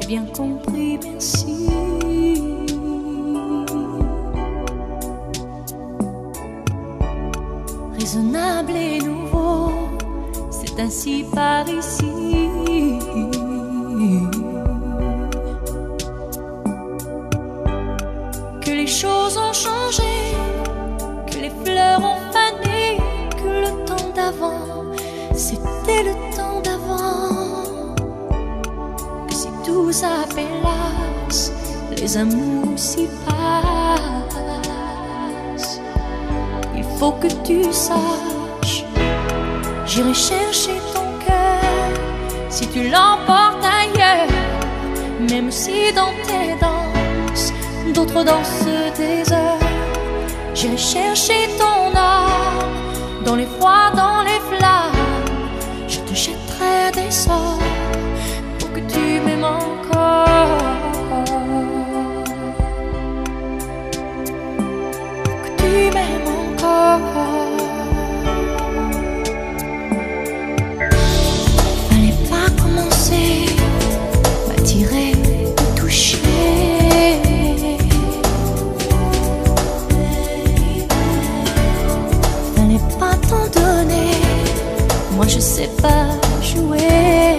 j'ai bien compris, merci. Raisonnable et nouveau, c'est ainsi par ici. Que les choses ont changé, que les fleurs ont fané, que le temps d'avant, c'était le temps d'avant. Que si tout s'appelasse, les amours s'y passent. Il faut que tu saches, j'irai chercher ton cœur si tu l'emportes ailleurs. Même si dans tes danses, d'autres dansent des heures. J'irai chercher ton âme dans les froids, dans les flammes. Je te jetterai des sorts pour que tu m'aimes encore. Pour que tu m'aimes encore. Fallait pas commencer, m'attirer, me toucher. Moi je sais pas jouer.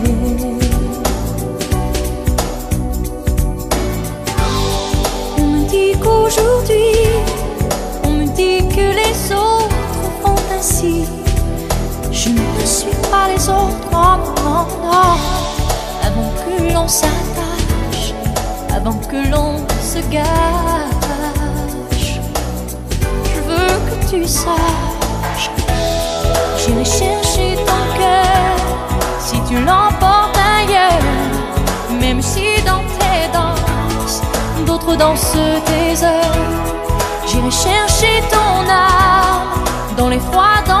On me dit qu'aujourd'hui, on me dit que les autres font ainsi. Je ne suis pas les autres, non, non, non. Avant que l'on s'attache, avant que l'on se gâche, je veux que tu saches, j'irai chercher ton cœur si tu l'emportes ailleurs. Même si dans tes danses, d'autres dansent tes heures. J'irai chercher ton âme dans les froids, dans